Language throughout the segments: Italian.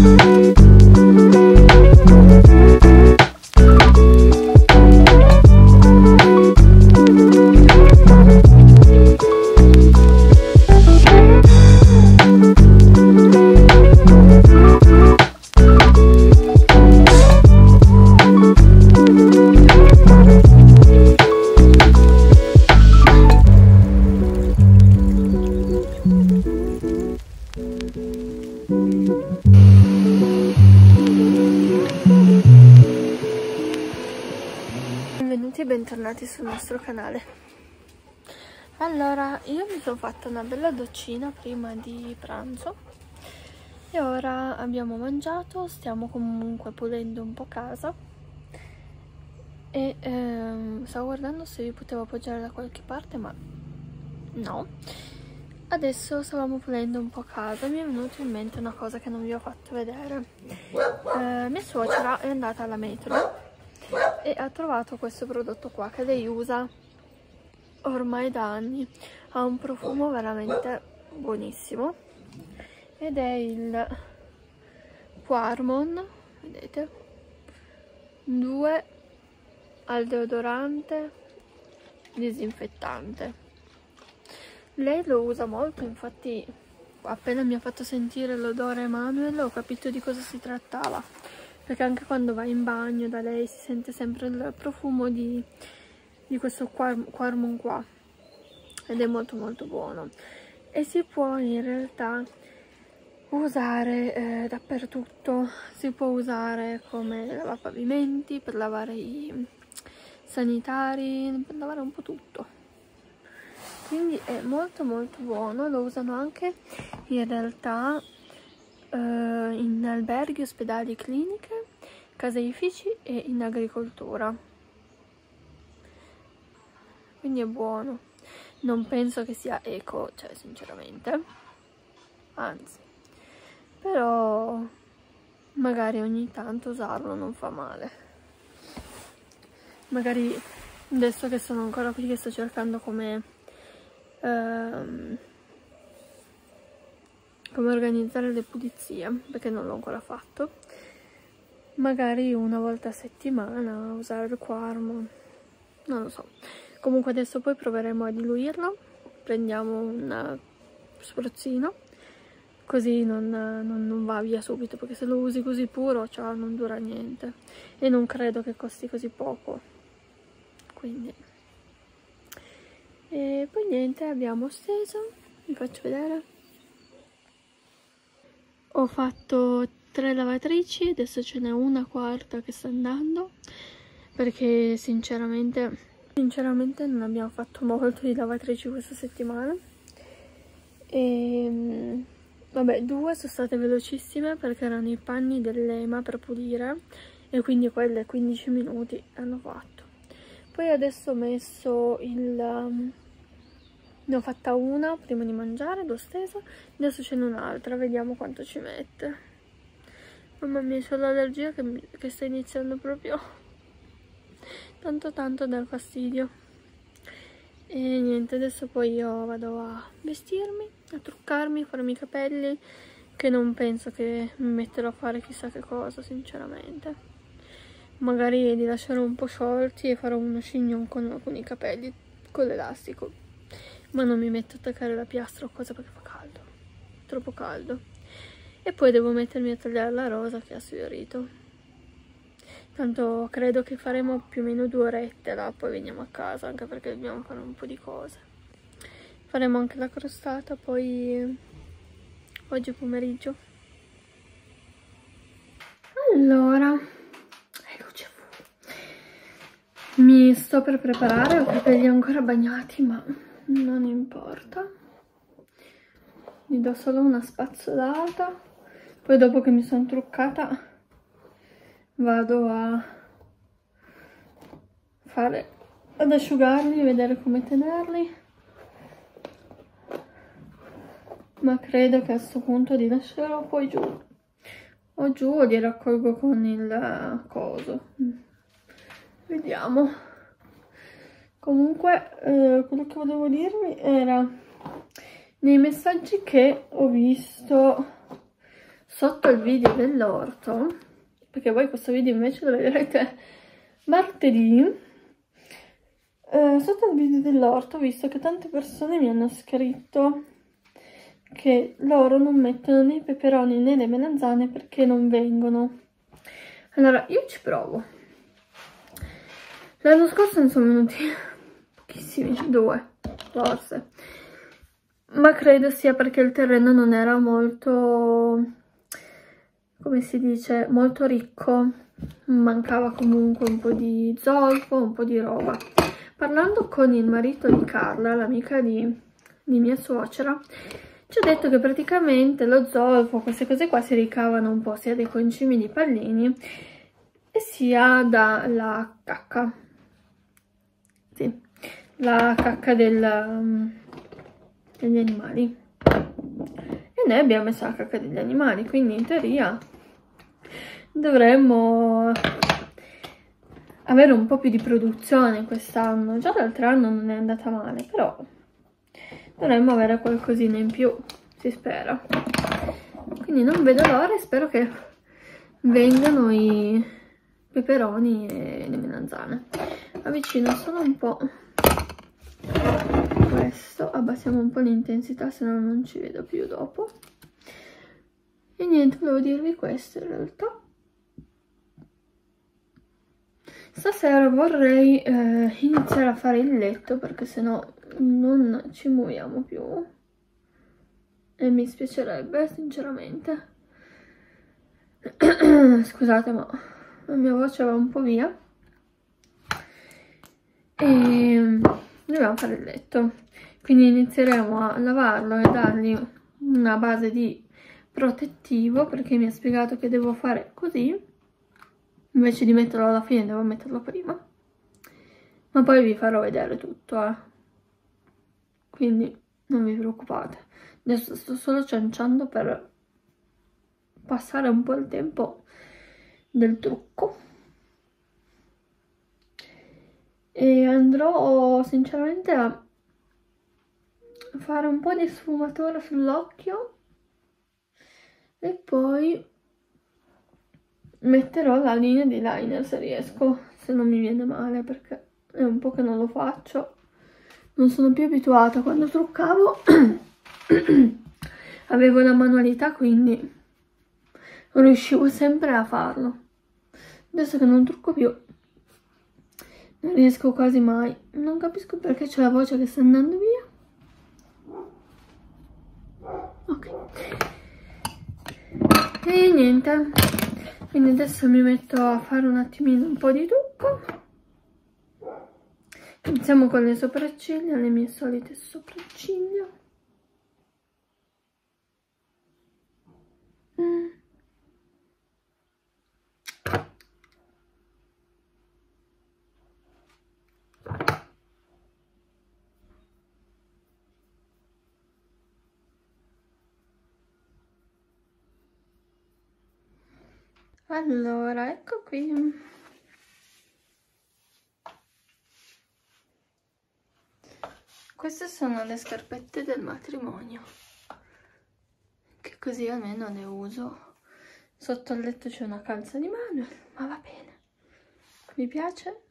Benvenuti e bentornati sul nostro canale. Allora, io mi sono fatta una bella doccina prima di pranzo e ora abbiamo mangiato, stiamo comunque pulendo un po' casa e stavo guardando se vi potevo appoggiare da qualche parte, ma no. Adesso stavamo pulendo un po' casa e mi è venuta in mente una cosa che non vi ho fatto vedere. Mia suocera è andata alla metro e ha trovato questo prodotto qua che lei usa ormai da anni. Ha un profumo veramente buonissimo ed è il Quarmon, vedete, 2 al deodorante disinfettante. Lei lo usa molto, infatti appena mi ha fatto sentire l'odore Manuel ho capito di cosa si trattava, perché anche quando va in bagno da lei si sente sempre il profumo di questo Quarmon qua ed è molto molto buono e si può in realtà usare dappertutto. Si può usare come lavapavimenti, per lavare i sanitari, per lavare un po' tutto, quindi è molto molto buono. Lo usano anche in realtà in alberghi, ospedali, cliniche, caseifici e in agricoltura, quindi è buono. Non penso che sia eco, cioè sinceramente, anzi, però magari ogni tanto usarlo non fa male. Magari adesso che sono ancora qui che sto cercando come organizzare le pulizie, perché non l'ho ancora fatto, magari una volta a settimana usare il Quarmon, non lo so. Comunque adesso poi proveremo a diluirlo, prendiamo un spruzzino, così non va via subito, perché se lo usi così puro, cioè, non dura niente e non credo che costi così poco, quindi. E poi niente, abbiamo steso, vi faccio vedere. Ho fatto 3 lavatrici, adesso ce n'è una quarta che sta andando, perché sinceramente non abbiamo fatto molto di lavatrici questa settimana. E vabbè, 2 sono state velocissime perché erano i panni dell'EMA per pulire e quindi quelle 15 minuti hanno fatto. Poi adesso ho messo ne ho fatta una prima di mangiare, l'ho stesa, adesso ce n'è un'altra, vediamo quanto ci mette. Mamma mia, c'ho l'allergia che sta iniziando proprio tanto a dar fastidio. E niente, adesso poi io vado a vestirmi, a truccarmi, a farmi i capelli, che non penso che mi metterò a fare chissà che cosa, sinceramente. Magari li lascerò un po' sciolti e farò uno chignon con i capelli, con l'elastico. Ma non mi metto a attaccare la piastra o cosa perché fa caldo, troppo caldo. E poi devo mettermi a tagliare la rosa che ha sfiorito. Tanto credo che faremo più o meno 2 orette là, poi veniamo a casa, anche perché dobbiamo fare un po' di cose. Faremo anche la crostata poi oggi pomeriggio. Allora, eccoci. Mi sto per preparare, ho i capelli ancora bagnati, ma non importa. Gli do solo una spazzolata, poi dopo che mi sono truccata vado ad asciugarli, vedere come tenerli, ma credo che a questo punto li lascerò poi giù o li raccolgo con il coso, vediamo. Comunque quello che volevo dirvi era nei messaggi che ho visto sotto il video dell'orto, perché voi questo video invece lo vedrete martedì, sotto il video dell'orto ho visto che tante persone mi hanno scritto che loro non mettono né i peperoni né le melanzane perché non vengono. Allora io ci provo. L'anno scorso ne sono venuti pochissimi, 2 forse, ma credo sia perché il terreno non era molto, come si dice, molto ricco, mancava comunque un po' di zolfo, un po' di roba. Parlando con il marito di Carla, l'amica di mia suocera, ci ha detto che praticamente lo zolfo, queste cose qua si ricavano un po' sia dai concimi di pallini e sia dalla cacca. Sì, la cacca degli animali. E noi abbiamo messo la cacca degli animali, quindi in teoria dovremmo avere un po' più di produzione quest'anno. Già l'altro anno non è andata male, però dovremmo avere qualcosina in più, si spera. Quindi non vedo l'ora e spero che vengano i peperoni e le melanzane. Avvicino solo un po' questo, abbassiamo un po' l'intensità, se no non ci vedo più dopo. E niente, volevo dirvi questo in realtà. Stasera vorrei iniziare a fare il letto perché sennò non ci muoviamo più e mi spiacerebbe sinceramente. Scusate, ma la mia voce va un po' via e dobbiamo fare il letto, quindi inizieremo a lavarlo e dargli una base di protettivo perché mi ha spiegato che devo fare così. Invece di metterlo alla fine devo metterlo prima, ma poi vi farò vedere tutto, quindi non vi preoccupate. Adesso sto solo cianciando per passare un po' il tempo del trucco e andrò sinceramente a fare un po' di sfumatura sull'occhio e poi metterò la linea di liner se riesco, se non mi viene male, perché è un po' che non lo faccio, non sono più abituata. Quando truccavo avevo la manualità, quindi riuscivo sempre a farlo. Adesso che non trucco più non riesco quasi mai, non capisco perché c'è la voce che sta andando via. Ok, e niente, quindi adesso mi metto a fare un attimino un po' di trucco. Iniziamo con le sopracciglia, le mie solite sopracciglia. Allora, ecco qui. Queste sono le scarpette del matrimonio, che così almeno le uso. Sotto il letto c'è una calza di Manuel, ma va bene. Mi piace?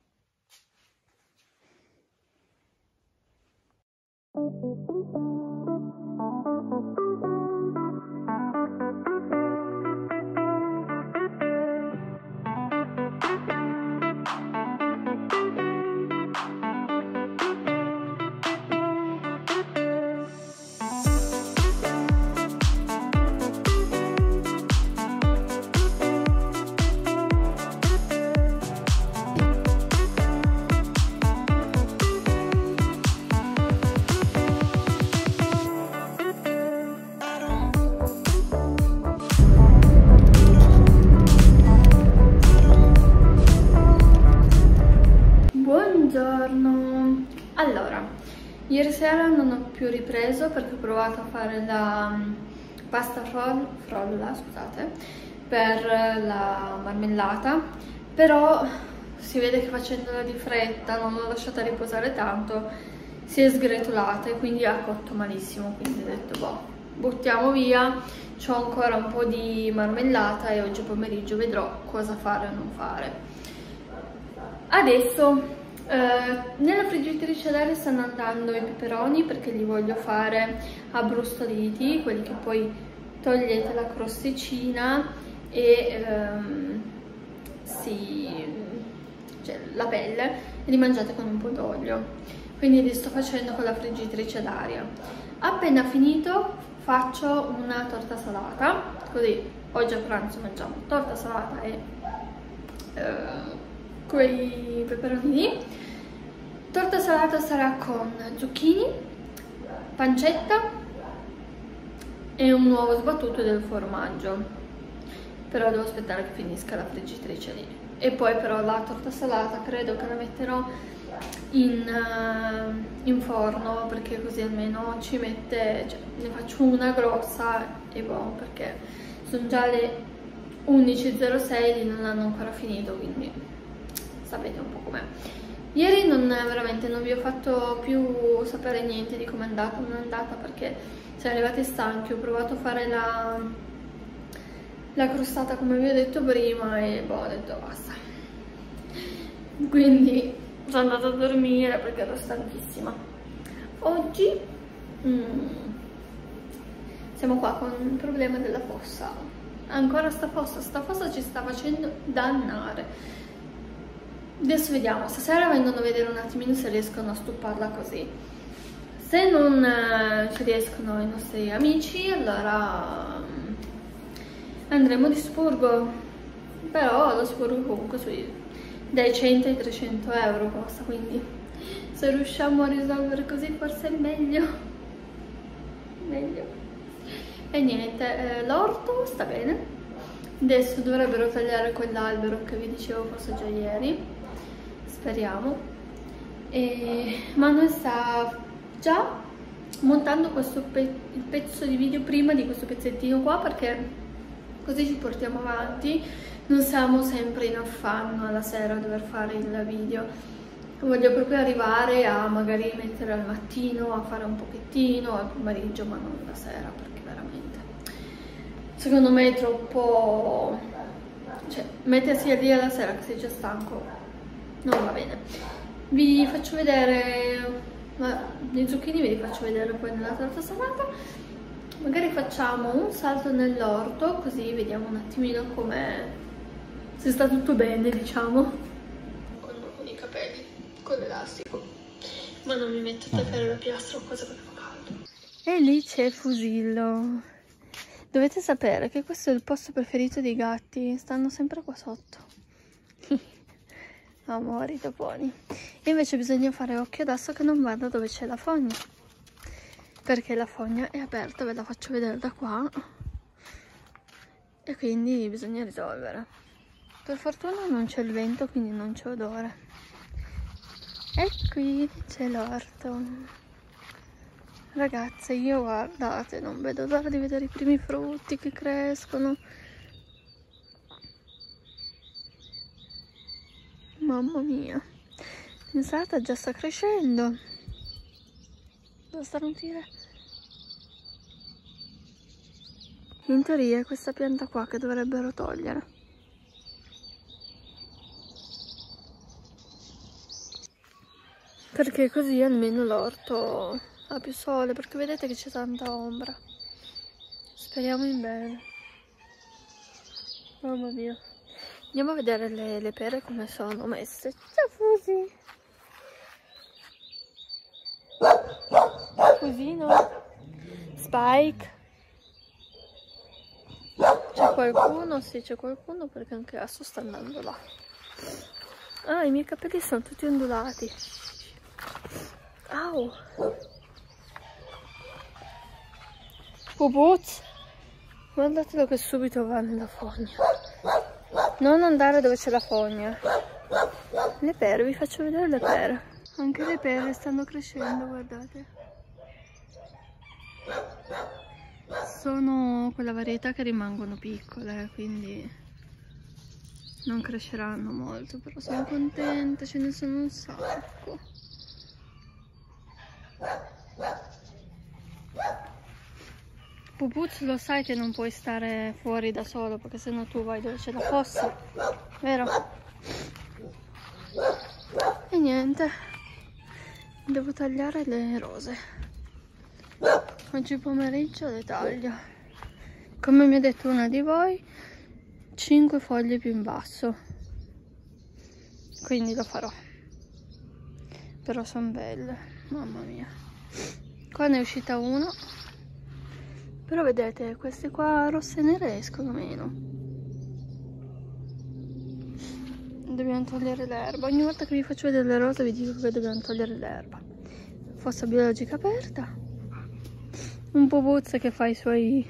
Buongiorno. Allora, ieri sera non ho più ripreso perché ho provato a fare la pasta frolla, scusate, per la marmellata, però si vede che facendola di fretta, non l'ho lasciata riposare tanto, si è sgretolata e quindi ha cotto malissimo, quindi ho detto boh, buttiamo via. C'ho ancora un po' di marmellata e oggi pomeriggio vedrò cosa fare o non fare. Adesso nella friggitrice d'aria stanno andando i peperoni perché li voglio fare abbrustoliti, quelli che poi togliete la crosticina e cioè la pelle e li mangiate con un po' d'olio. Quindi li sto facendo con la friggitrice d'aria. Appena finito faccio una torta salata, così oggi a pranzo mangiamo torta salata e quei peperonini. Torta salata sarà con zucchini, pancetta e un uovo sbattuto del formaggio, però devo aspettare che finisca la friggitrice lì. E poi però la torta salata credo che la metterò in forno, perché così almeno ci mette, cioè, ne faccio una grossa e boh, perché sono già le 11:06 e non hanno ancora finito, quindi sapete un po' com'è. Ieri veramente non vi ho fatto più sapere niente di com'è andata, non è andata perché siamo arrivati stanchi. Ho provato a fare la crostata come vi ho detto prima e boh, ho detto basta. Quindi sono andata a dormire perché ero stanchissima. Oggi siamo qua con il problema della fossa. Ancora sta fossa ci sta facendo dannare. Adesso vediamo, stasera vengono a vedere un attimino se riescono a stupparla così. Se non ci riescono i nostri amici, allora andremo di spurgo. Però lo spurgo comunque dai 100 ai 300 euro costa, quindi se riusciamo a risolvere così forse è meglio. E niente, l'orto sta bene. Adesso dovrebbero tagliare quell'albero che vi dicevo forse già ieri. Speriamo. E Manuel sta già montando il pezzo di video prima di questo pezzettino qua, perché così ci portiamo avanti, non siamo sempre in affanno alla sera a dover fare il video. Voglio proprio arrivare a magari mettere al mattino, a fare un pochettino, al pomeriggio, ma non la sera, perché veramente secondo me è troppo, cioè mettersi lì alla sera che sei già stanco non va bene. Vi faccio vedere i zucchini, ve li faccio vedere poi nella torta salata. Magari facciamo un salto nell'orto, così vediamo un attimino com'è, se sta tutto bene, diciamo. Con i capelli, con l'elastico, ma non mi metto a tagliare la piastra o cosa perché fa caldo. E lì c'è Fusillo. Dovete sapere che questo è il posto preferito dei gatti, stanno sempre qua sotto. Amori, toponi. E invece bisogna fare occhio adesso che non vada dove c'è la fogna, perché la fogna è aperta, ve la faccio vedere da qua, e quindi bisogna risolvere. Per fortuna non c'è il vento, quindi non c'è odore. E qui c'è l'orto. Ragazze, io guardate, non vedo l'ora di vedere i primi frutti che crescono. Mamma mia, l'insalata già sta crescendo. Devo starnutire. In teoria è questa pianta qua che dovrebbero togliere. Perché così almeno l'orto ha più sole, perché vedete che c'è tanta ombra. Speriamo in bene. Mamma mia. Andiamo a vedere le pere come sono messe. Ciao Fusi! Fusino? Spike? C'è qualcuno? Sì, c'è qualcuno perché anche Asso sta andando là. Ah, i miei capelli sono tutti ondulati. Au! Pupuz! Guardatelo che subito va nella fogna. Non andare dove c'è la fogna. Le pere, vi faccio vedere le pere. Anche le pere stanno crescendo, guardate. Sono quella varietà che rimangono piccole, quindi non cresceranno molto, però sono contenta, ce ne sono un sacco. Pupuz, lo sai che non puoi stare fuori da solo perché sennò tu vai dove c'è la fossa, vero? E niente, devo tagliare le rose. Oggi pomeriggio le taglio. Come mi ha detto una di voi, 5 foglie più in basso. Quindi lo farò. Però sono belle, mamma mia. Qua ne è uscita una. Però vedete, queste qua rosse e nere escono meno. Dobbiamo togliere l'erba. Ogni volta che vi faccio vedere le rose vi dico che dobbiamo togliere l'erba. Fossa biologica aperta. Un po' Pupuzza che fa i suoi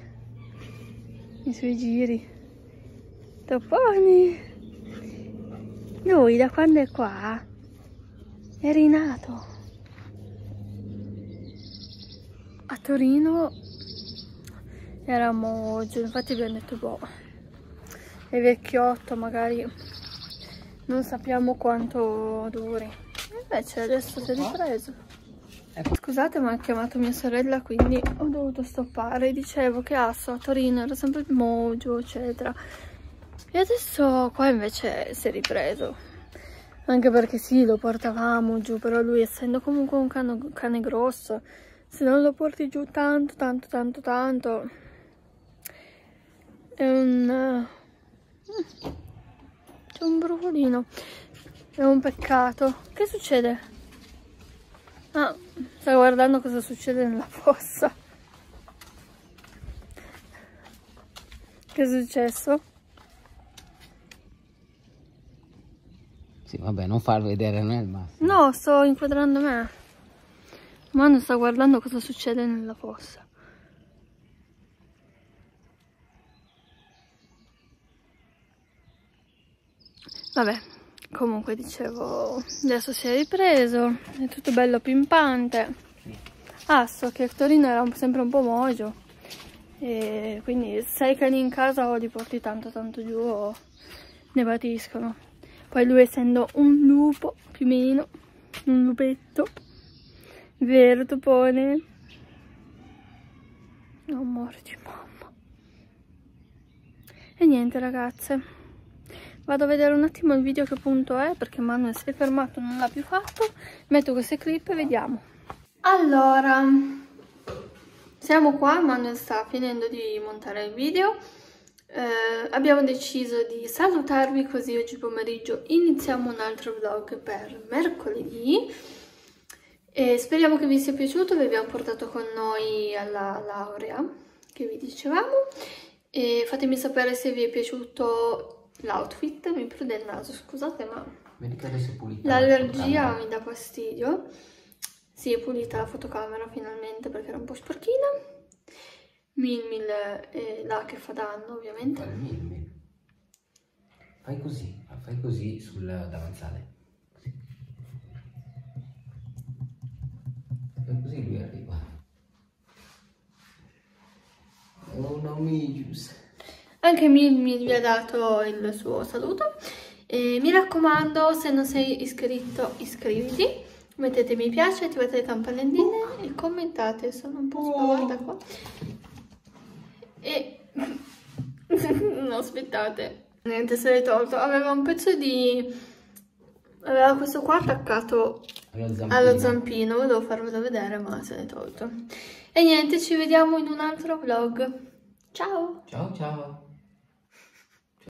giri. Toponi. Lui da quando è qua è rinato. A Torino eravamo giù, infatti abbiamo detto boh, è vecchiotto, magari non sappiamo quanto duri. Invece adesso si è ripreso. Scusate, ma ha chiamato mia sorella, quindi ho dovuto stoppare. Dicevo che Asso a Torino era sempre mogio, eccetera. E adesso qua invece si è ripreso. Anche perché sì, lo portavamo giù, però lui essendo comunque un cane grosso, se non lo porti giù tanto, è un... c'è un brufolino. È un peccato. Che succede? Ah, sta guardando cosa succede nella fossa. Che è successo? Sì, vabbè, non far vedere a me il massimo. No, sto inquadrando me. Manu sta guardando cosa succede nella fossa. Vabbè, comunque dicevo, adesso si è ripreso, è tutto bello pimpante. Asso, che a Torino era sempre un po' mogio, e quindi 6 cani in casa o li porti tanto giù o ne patiscono. Poi lui essendo un lupo, più o meno, un lupetto, vero Topone? Amore di mamma. E niente ragazze. Vado a vedere un attimo il video che punto è, perché Manuel si è fermato, non l'ha più fatto. Metto queste clip e vediamo. Allora, siamo qua, Manuel sta finendo di montare il video. Abbiamo deciso di salutarvi così oggi pomeriggio iniziamo un altro vlog per mercoledì. E speriamo che vi sia piaciuto, vi abbiamo portato con noi alla laurea, che vi dicevamo. E fatemi sapere se vi è piaciuto l'outfit. Mi prude il naso, scusate, ma l'allergia mi dà fastidio. Sì, è pulita la fotocamera finalmente perché era un po' sporchina. Mil è là che fa danno, ovviamente. Fai così sul davanzale. Fai così lui arriva. Oh no, Migius. Anche Mil vi ha dato il suo saluto. E mi raccomando, se non sei iscritto, iscriviti, mettete mi piace, attivate le campanelline e commentate. Sono un po' spavata qua. E no, aspettate, niente, se l'è tolto. Aveva un pezzo di... aveva questo qua attaccato allo zampino. Volevo farvelo vedere, ma se l'è tolto. E niente, ci vediamo in un altro vlog. Ciao! Ciao ciao!